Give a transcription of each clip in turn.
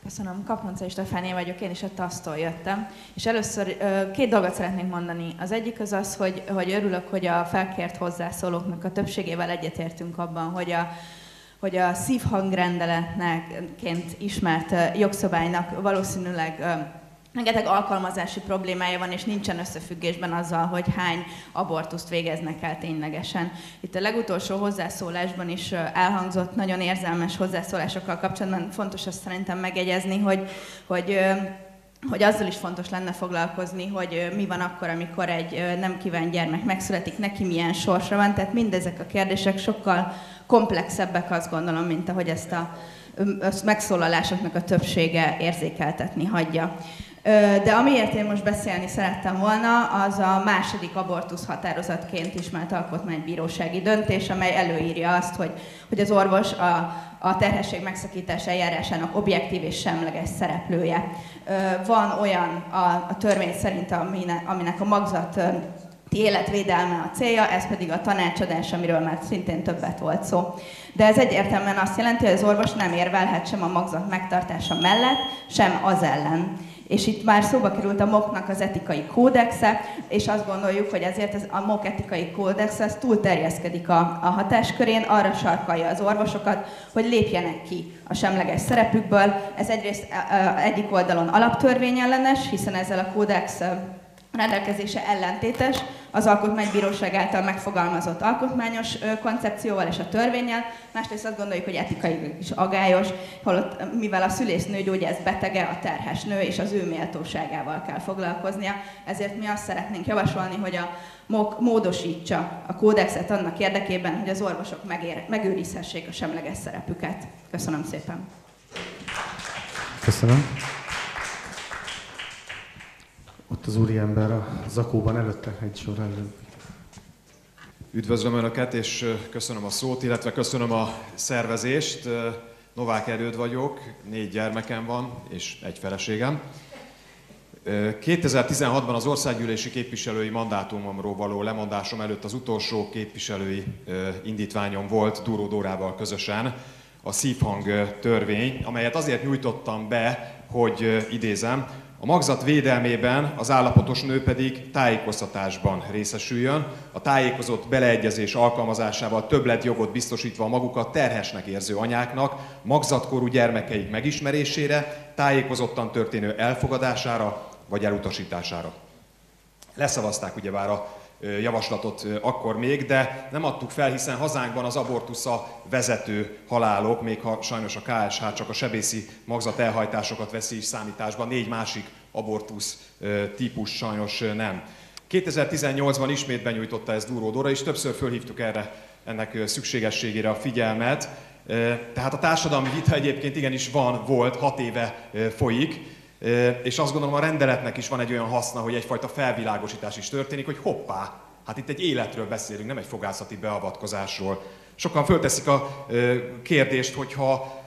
Köszönöm, Kaponczai Stefánia vagyok, én is a TASZ-tól jöttem. És először két dolgot szeretnék mondani. Az egyik az, hogy örülök, hogy a felkért hozzászólóknak a többségével egyetértünk abban, hogy a szívhangrendeletként ismert jogszabálynak valószínűleg rengeteg alkalmazási problémája van, és nincsen összefüggésben azzal, hogy hány abortuszt végeznek el ténylegesen. Itt a legutolsó hozzászólásban is elhangzott nagyon érzelmes hozzászólásokkal kapcsolatban. Fontos azt szerintem megjegyezni, hogy azzal is fontos lenne foglalkozni, hogy mi van akkor, amikor egy nem kívánt gyermek megszületik, neki milyen sorsa van. Tehát mindezek a kérdések sokkal komplexebbek, azt gondolom, mint ahogy ezt a megszólalásoknak a többsége érzékeltetni hagyja. De amiért én most beszélni szerettem volna, az a második abortusz határozatként ismert alkotmánybírósági döntés, amely előírja azt, hogy az orvos a terhesség megszakítás eljárásának objektív és semleges szereplője. Van olyan a törvény szerint, aminek a magzati életvédelme a célja, ez pedig a tanácsadás, amiről már szintén többet volt szó. De ez egyértelműen azt jelenti, hogy az orvos nem érvelhet sem a magzat megtartása mellett, sem az ellen. És itt már szóba került a MOK-nak az etikai kódexe, és azt gondoljuk, hogy ezért a MOK etikai kódexe az túl terjeszkedik a hatáskörén, arra sarkalja az orvosokat, hogy lépjenek ki a semleges szerepükből. Ez egyrészt egyik oldalon alaptörvényellenes, hiszen ezzel a kódex rendelkezése ellentétes az Alkotmánybíróság által megfogalmazott alkotmányos koncepcióval és a törvénnyel, másrészt azt gondoljuk, hogy etikai is agályos, holott mivel a szülésznőgyógyász betege, a terhes nő és az ő méltóságával kell foglalkoznia, ezért mi azt szeretnénk javasolni, hogy a MOK módosítsa a kódexet annak érdekében, hogy az orvosok megőrizhessék a semleges szerepüket. Köszönöm szépen! Köszönöm. Ott az úriember a zakóban előtte, egy sorra előbb. Üdvözlöm Önöket, és köszönöm a szót, illetve köszönöm a szervezést. Novák Erőd vagyok, 4 gyermekem van, és egy feleségem. 2016-ban az országgyűlési képviselői mandátumomról való lemondásom előtt az utolsó képviselői indítványom volt Duró Dórával közösen, a szívhang törvény, amelyet azért nyújtottam be, hogy idézem, a magzat védelmében az állapotos nő pedig tájékoztatásban részesüljön, a tájékozott beleegyezés alkalmazásával többletjogot biztosítva a magukat terhesnek érző anyáknak, magzatkorú gyermekeik megismerésére, tájékozottan történő elfogadására vagy elutasítására. Leszavazták ugyebár a javaslatot akkor még, de nem adtuk fel, hiszen hazánkban az abortusza vezető halálok, még ha sajnos a KSH csak a sebészi magzat elhajtásokat veszi is számításba, 4 másik abortusz típus sajnos nem. 2018-ban ismét benyújtotta ezt Duró Dóra, és többször fölhívtuk ennek szükségességére a figyelmet. Tehát a társadalmi vita egyébként igenis volt, 6 éve folyik, és azt gondolom, a rendeletnek is van egy olyan haszna, hogy egyfajta felvilágosítás is történik, hogy hoppá, hát itt egy életről beszélünk, nem egy fogászati beavatkozásról. Sokan fölteszik a kérdést, hogyha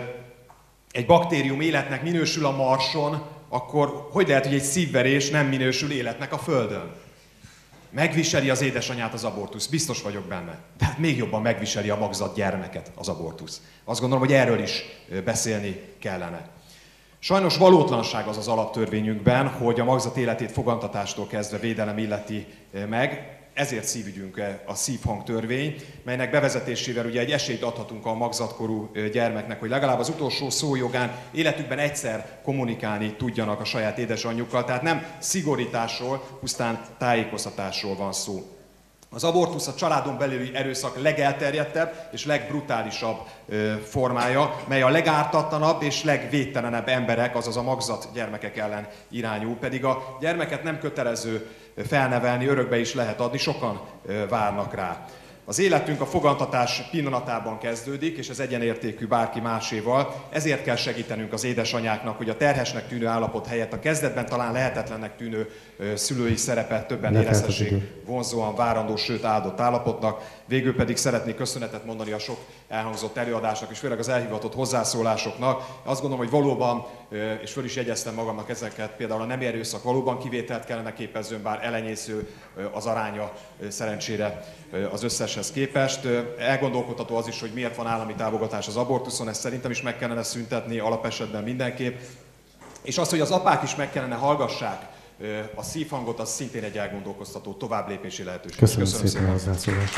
egy baktérium életnek minősül a Marson, akkor hogy lehet, hogy egy szívverés nem minősül életnek a Földön? Megviseli az édesanyát az abortusz, biztos vagyok benne. Tehát még jobban megviseli a magzat gyermeket az abortusz. Azt gondolom, hogy erről is beszélni kellene. Sajnos valótlanság az az alaptörvényünkben, hogy a magzat életét fogantatástól kezdve védelem illeti meg. Ezért szívügyünk a szívhang törvény, melynek bevezetésével ugye egy esélyt adhatunk a magzatkorú gyermeknek, hogy legalább az utolsó szójogán életükben egyszer kommunikálni tudjanak a saját édesanyjukkal. Tehát nem szigorításról, pusztán tájékoztatásról van szó. Az abortusz a családon belüli erőszak legelterjedtebb és legbrutálisabb formája, mely a legártatlanabb és legvédtelenebb emberek, azaz a magzat gyermekek ellen irányul. Pedig a gyermeket nem kötelező felnevelni, örökbe is lehet adni, sokan várnak rá. Az életünk a fogantatás pillanatában kezdődik, és ez egyenértékű bárki máséval. Ezért kell segítenünk az édesanyáknak, hogy a terhesnek tűnő állapot helyett a kezdetben talán lehetetlennek tűnő szülői szerepet többen érezhessék vonzóan, várandó, sőt áldott állapotnak. Végül pedig szeretnék köszönetet mondani a sok elhangzott előadásnak, és főleg az elhivatott hozzászólásoknak. Azt gondolom, hogy valóban, és föl is jegyeztem magamnak ezeket, például a nemi erőszak valóban kivételt kellene képezzön, bár elenyésző az aránya szerencsére az összes önkénteshez képest. Elgondolkodható az is, hogy miért van állami támogatás az abortuszon, ezt szerintem is meg kellene szüntetni, alapesetben mindenképp. És az, hogy az apák is meg kellene hallgassák a szívhangot, az szintén egy elgondolkoztató továbblépési lehetőség. Köszönöm szépen a hozzászólást.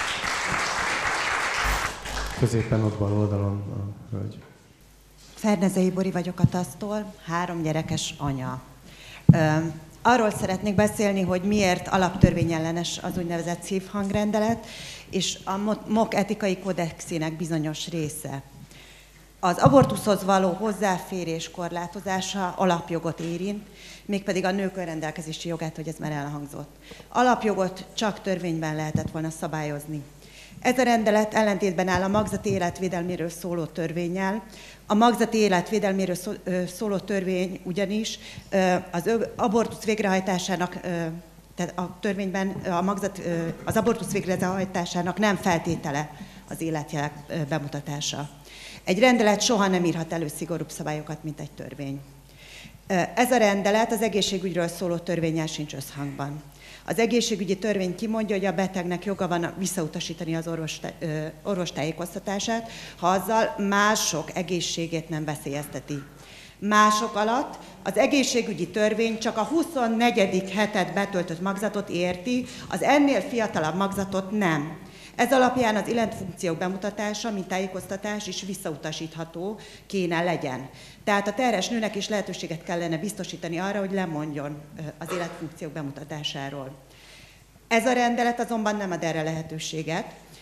Középen ott bal oldalon a hölgy. Fernezei Bori vagyok a TASZ-tól, 3 gyerekes anya. Arról szeretnék beszélni, hogy miért alaptörvényellenes az úgynevezett szívhangrendelet, és a MOK etikai kódexének bizonyos része. Az abortuszhoz való hozzáférés korlátozása alapjogot érint, mégpedig a nők önrendelkezési jogát, hogy ez már elhangzott. Alapjogot csak törvényben lehetett volna szabályozni. Ez a rendelet ellentétben áll a magzati életvédelméről szóló törvénnyel. A magzati életvédelméről szóló törvény ugyanis az abortusz végrehajtásának, tehát a törvényben az abortusz végrehajtásának nem feltétele az életjelek bemutatása. Egy rendelet soha nem írhat elő szigorúbb szabályokat, mint egy törvény. Ez a rendelet az egészségügyről szóló törvénnyel sincs összhangban. Az egészségügyi törvény kimondja, hogy a betegnek joga van visszautasítani az orvostájékoztatását, ha azzal mások egészségét nem veszélyezteti. Mások alatt az egészségügyi törvény csak a 24. hetet betöltött magzatot érti, az ennél fiatalabb magzatot nem. Ez alapján az életfunkciók bemutatása, mint tájékoztatás is visszautasítható kéne legyen. Tehát a terhes nőnek is lehetőséget kellene biztosítani arra, hogy lemondjon az életfunkciók bemutatásáról. Ez a rendelet azonban nem ad erre lehetőséget.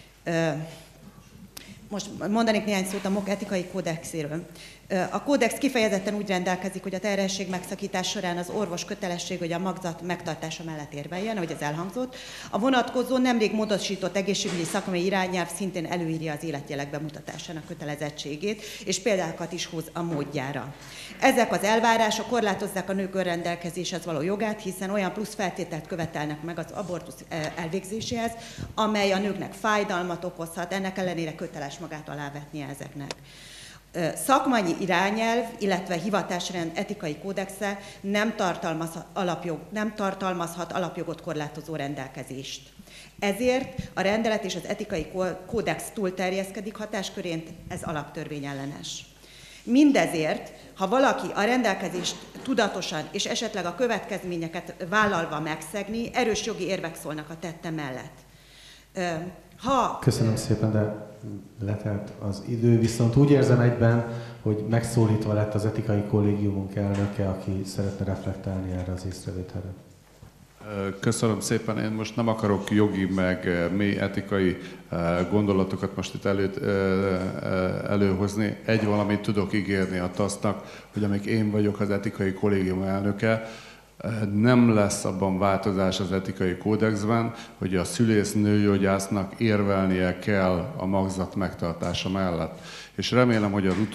Most mondanék néhány szót a MOK etikai kódexéről. A kódex kifejezetten úgy rendelkezik, hogy a terhesség megszakítás során az orvos kötelesség, hogy a magzat megtartása mellett érveljen, ahogy ez elhangzott. A vonatkozó nemrég módosított egészségügyi szakmai irányelv szintén előírja az életjelek bemutatásának kötelezettségét, és példákat is hoz a módjára. Ezek az elvárások korlátozzák a nők önrendelkezéshez való jogát, hiszen olyan plusz feltételt követelnek meg az abortusz elvégzéséhez, amely a nőknek fájdalmat okozhat, ennek ellenére köteles magát alávetnie ezeknek. Szakmai irányelv, illetve hivatásrend etikai kódexe nem tartalmazhat alapjogot korlátozó rendelkezést. Ezért a rendelet és az etikai kódex túlterjeszkedik hatáskörén, ez alaptörvényellenes. Mindezért, ha valaki a rendelkezést tudatosan és esetleg a következményeket vállalva megszegni, erős jogi érvek szólnak a tette mellett. Köszönöm szépen, de letelt az idő, viszont úgy érzem egyben, hogy megszólítva lett az etikai kollégiumunk elnöke, aki szeretne reflektálni erre az észrevételre. Köszönöm szépen, én most nem akarok jogi meg mély etikai gondolatokat most itt előhozni. Egy valamit tudok ígérni a TASZ-nak, hogy amíg én vagyok az etikai kollégium elnöke, nem lesz abban változás az etikai kódexben, hogy a szülész nőgyógyásznak érvelnie kell a magzat megtartása mellett. És remélem, hogy az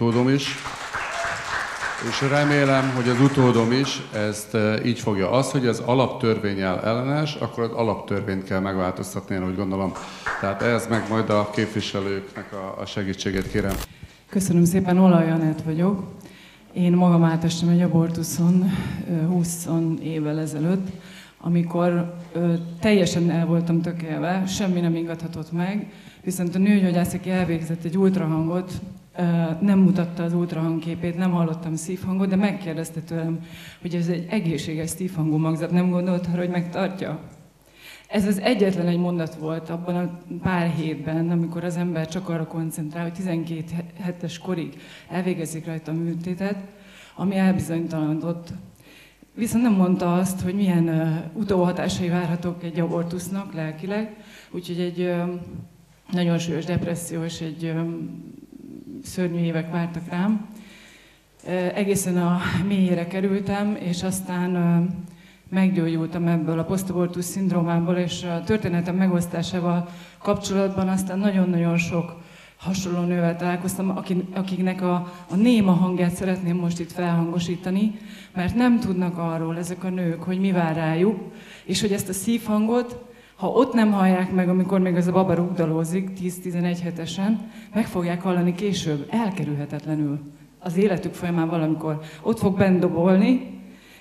utódom is ezt így fogja. Az, hogy az alaptörvénnyel ellenes, akkor az alaptörvényt kell megváltoztatni, én úgy gondolom. Tehát ehhez meg majd a képviselőknek a segítségét kérem. Köszönöm szépen, Olaj Anett vagyok. Én magam átestem egy abortuszon 20 évvel ezelőtt, amikor teljesen el voltam tökélve, semmi nem ingathatott meg, viszont a nőgyógyász, aki elvégzett egy ultrahangot, nem mutatta az ultrahangképét, nem hallottam szívhangot, de megkérdezte tőlem, hogy ez egy egészséges szívhangú magzat, nem gondolt arra, hogy megtartja? Ez az egyetlen egy mondat volt abban a pár hétben, amikor az ember csak arra koncentrál, hogy 12 hetes korig elvégezik rajta a műtétet, ami elbizonytalanodott. Viszont nem mondta azt, hogy milyen utóhatásai várhatók egy abortusznak lelkileg, úgyhogy egy nagyon súlyos depresszió és egy szörnyű évek vártak rám. Egészen a mélyére kerültem, és aztán meggyógyultam ebből a posztabortusz szindrómából, és a történetem megosztásával kapcsolatban aztán nagyon-nagyon sok hasonló nővel találkoztam, akiknek a néma hangját szeretném most itt felhangosítani, mert nem tudnak arról ezek a nők, hogy mi vár rájuk, és hogy ezt a szívhangot, ha ott nem hallják meg, amikor még ez a baba rugdalózik 10-11 hetesen, meg fogják hallani később, elkerülhetetlenül. Az életük folyamán valamikor ott fog benn dobolni,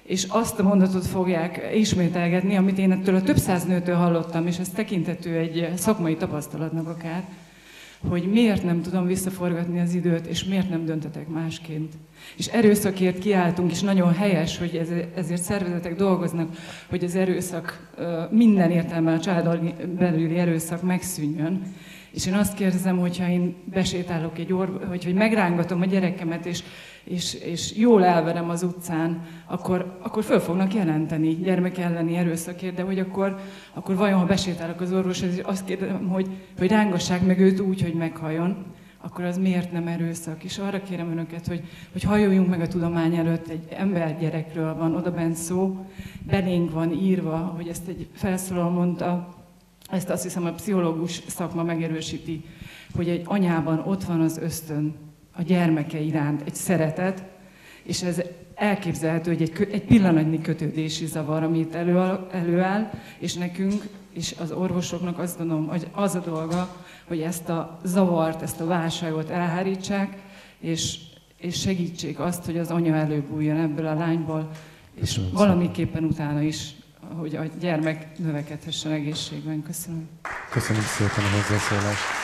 és azt a mondatot fogják ismételgetni, amit én ettől a több száz nőtől hallottam, és ez tekintető egy szakmai tapasztalatnak akár, hogy miért nem tudom visszaforgatni az időt, és miért nem döntetek másként. És erőszakért kiálltunk, és nagyon helyes, hogy ezért szervezetek dolgoznak, hogy az erőszak minden értelemben, a családon belüli erőszak megszűnjön. És én azt kérdezem, hogyha én besétálok hogy megrángatom a gyerekemet, és jól elverem az utcán, akkor föl fognak jelenteni gyermek elleni erőszakért, de hogy akkor vajon, ha besétálok az orvoshoz, és azt kérdezem, hogy rángassák meg őt úgy, hogy meghalljon, akkor az miért nem erőszak? És arra kérem önöket, hogy halljunk meg a tudomány előtt, egy embergyerekről van odabent szó, belénk van írva, hogy ezt egy felszólaló mondta, ezt azt hiszem a pszichológus szakma megerősíti, hogy egy anyában ott van az ösztön a gyermeke iránt, egy szeretet, és ez elképzelhető, hogy egy pillanatnyi kötődési zavar, ami itt előáll, és nekünk, és az orvosoknak azt gondolom, hogy az a dolga, hogy ezt a zavart, ezt a válságot elhárítsák, és segítsék azt, hogy az anya előbújjon ebből a lányból, és valamiképpen utána is, hogy a gyermek növekedhessen egészségben. Köszönöm. Köszönöm szépen a hozzászólást.